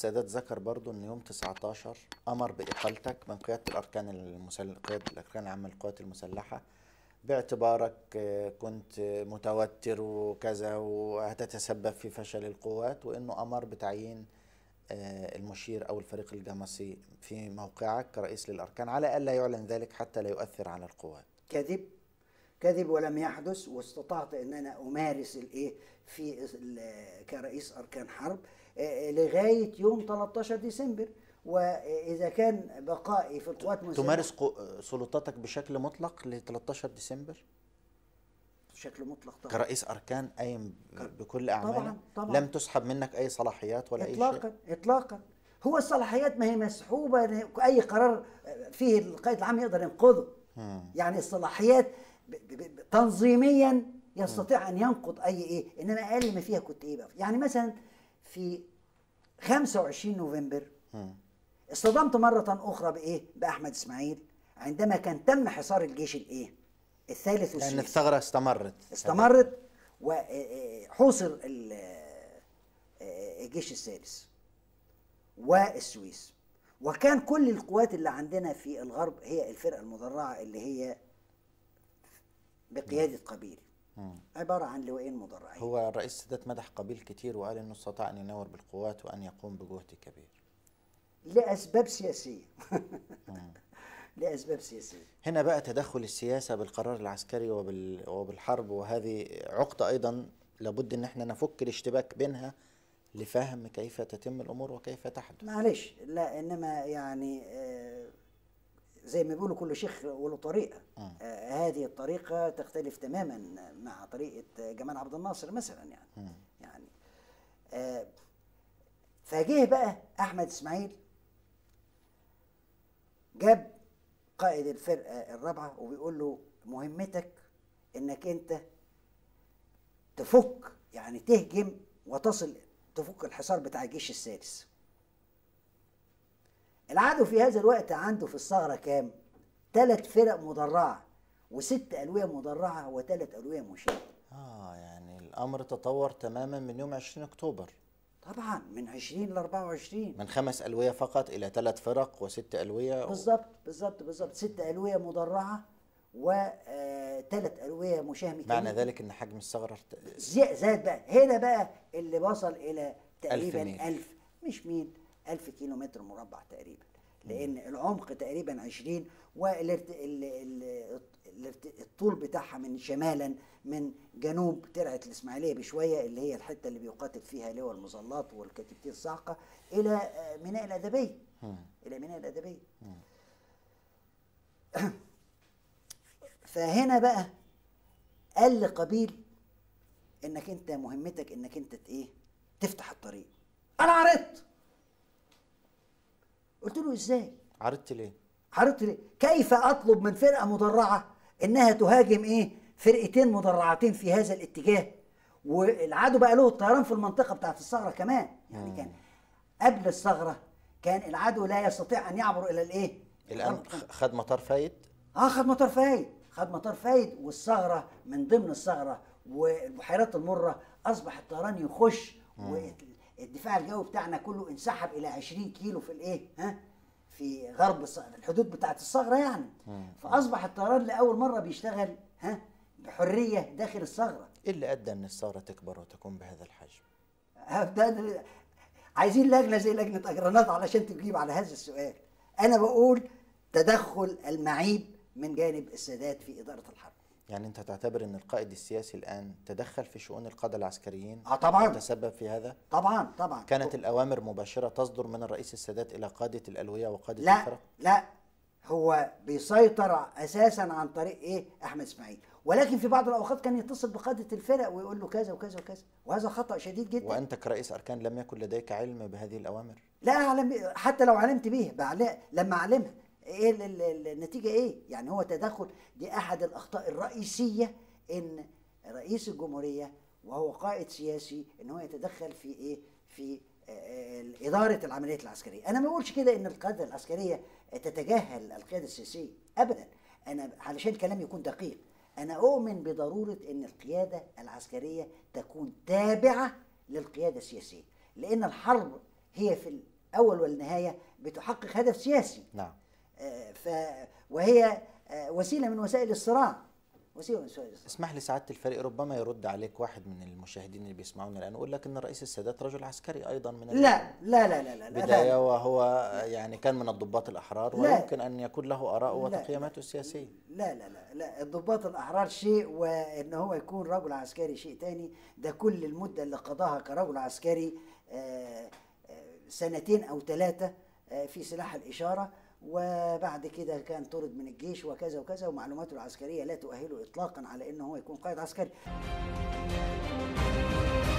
السادات ذكر برضو ان يوم 19 امر باقالتك من قياده قياده الاركان العامه للقوات المسلحه، باعتبارك كنت متوتر وكذا وهتتسبب في فشل القوات، وانه امر بتعيين المشير او الفريق الجمصي في موقعك كرئيس للاركان، على الا يعلن ذلك حتى لا يؤثر على القوات. كذب، كذب ولم يحدث. واستطعت ان انا امارس الايه في كرئيس اركان حرب لغايه يوم 13 ديسمبر. واذا كان بقائي في القوات المسلحه تمارس سلطاتك بشكل مطلق ل 13 ديسمبر بشكل مطلق طبعا كرئيس اركان قايم بكل اعمالك؟ طبعا طبعا. لم تسحب منك اي صلاحيات ولا اطلاقا اي شيء؟ اطلاقا. هو الصلاحيات ما هي مسحوبه، اي قرار فيه القائد العام يقدر ينقضه. يعني الصلاحيات تنظيميا يستطيع ان ينقض اي ايه، انما اقل ما فيها كنت ايه بقى. يعني مثلا في 25 نوفمبر اصطدمت مرة أخرى بإيه؟ بأحمد إسماعيل عندما كان تم حصار الجيش الإيه؟ الثالث والسويس. لأن الثغرة استمرت وحوصر الجيش الثالث والسويس. وكان كل القوات اللي عندنا في الغرب هي الفرقة المدرعة اللي هي بقيادة قبيل، عبارة عن لواءين مدرعين. هو الرئيس السادات مدح قبيل كتير وقال إنه استطاع أن ينور بالقوات وأن يقوم بجهد كبير لأسباب سياسية. لأسباب سياسية. هنا بقى تدخل السياسة بالقرار العسكري وبالحرب، وهذه عقدة أيضا لابد أن احنا نفك الاشتباك بينها لفهم كيف تتم الأمور وكيف تحدث. معلش، لا إنما يعني زي ما بيقولوا كل شيخ وله طريقة. هذه الطريقة تختلف تماما مع طريقة جمال عبد الناصر مثلا يعني فجه بقى أحمد إسماعيل جاب قائد الفرقة الرابعة وبيقول له مهمتك انك انت تفك، يعني تهجم وتصل تفك الحصار بتاع الجيش السادس. العدو في هذا الوقت عنده في الثغرة كام؟ 3 فرق مدرعة و6 ألوية مدرعة و3 ألوية مشاة. يعني الأمر تطور تماما من يوم 20 أكتوبر. طبعا من 20 ل 24، من 5 ألوية فقط إلى 3 فرق و6 ألوية. بالظبط 6 ألوية مدرعة و3 ألوية مشاة ميكانيكي. معنى ذلك أن حجم الثغرة زاد بقى. هنا بقى اللي وصل إلى تقريبا 1000 مش ميل، 1000 كيلو متر مربع تقريبا، لأن العمق تقريبا 20 والطول بتاعها من شمالا من جنوب ترعة الإسماعيلية بشوية اللي هي الحتة اللي بيقاتل فيها لواء المظلات والكتيبتين الصاعقة إلى ميناء الأدبية. إلى ميناء الأدبية. فهنا بقى قال لقبيل انك انت مهمتك انك انت ايه؟ تفتح الطريق. انا عرضت. قلت له ازاي؟ عرضت ليه؟ كيف اطلب من فرقه مدرعه انها تهاجم ايه؟ فرقتين مدرعتين في هذا الاتجاه، والعدو بقى له الطيران في المنطقه بتاعت الثغره كمان. يعني كان قبل الثغره كان العدو لا يستطيع ان يعبر الى الايه؟ الان خد مطار فايد. خد مطار فايد والثغره من ضمن الثغره والبحيرات المره اصبح الطيران يخش، والدفاع الجوي بتاعنا كله انسحب الى 20 كيلو في الايه؟ في غرب الحدود بتاعت الثغره يعني. فاصبح الطيران لاول مره بيشتغل بحريه داخل الثغره. ايه اللي ادى ان الثغره تكبر وتكون بهذا الحجم؟ عايزين لجنه زي لجنه اجرانات علشان تجيب على هذا السؤال. انا بقول تدخل المعيب من جانب السادات في اداره الحرب. يعني انت تعتبر ان القائد السياسي الان تدخل في شؤون القاده العسكريين؟ طبعا. وتسبب في هذا؟ طبعا. كانت الاوامر مباشره تصدر من الرئيس السادات الى قاده الالويه وقاده الفرق؟ لا، هو بيسيطر اساسا عن طريق ايه؟ احمد اسماعيل، ولكن في بعض الاوقات كان يتصل بقاده الفرق ويقول له كذا وكذا وكذا، وهذا خطا شديد جدا. وانت كرئيس اركان لم يكن لديك علم بهذه الاوامر؟ لا اعلم، حتى لو علمت به لما اعلمها ايه النتيجه ايه؟ يعني هو تدخل. دي احد الاخطاء الرئيسيه ان رئيس الجمهوريه وهو قائد سياسي ان هو يتدخل في ايه؟ في اداره العمليات العسكريه. انا ما بقولش كده ان القياده العسكريه تتجاهل القياده السياسيه ابدا، انا علشان كلامي يكون دقيق انا اؤمن بضروره ان القياده العسكريه تكون تابعه للقياده السياسيه، لان الحرب هي في الاول والنهايه بتحقق هدف سياسي. نعم. وهي وسيله من وسائل الصراع، وسيله من وسائل الصراع. اسمح لي سعادة الفريق، ربما يرد عليك واحد من المشاهدين اللي بيسمعونا الآن يقول لك أن الرئيس السادات رجل عسكري أيضا من لا لا لا لا لا بداية، وهو يعني كان من الضباط الأحرار، لا. ويمكن أن يكون له آراء لا. وتقييماته السياسية. لا لا لا لا، الضباط الأحرار شيء، وإن هو يكون رجل عسكري شيء تاني. ده كل المدة اللي قضاها كرجل عسكري 2 أو 3 في سلاح الإشارة، وبعد كده كان طرد من الجيش وكذا وكذا، ومعلوماته العسكرية لا تؤهله إطلاقا على إنه هو يكون قائد عسكري.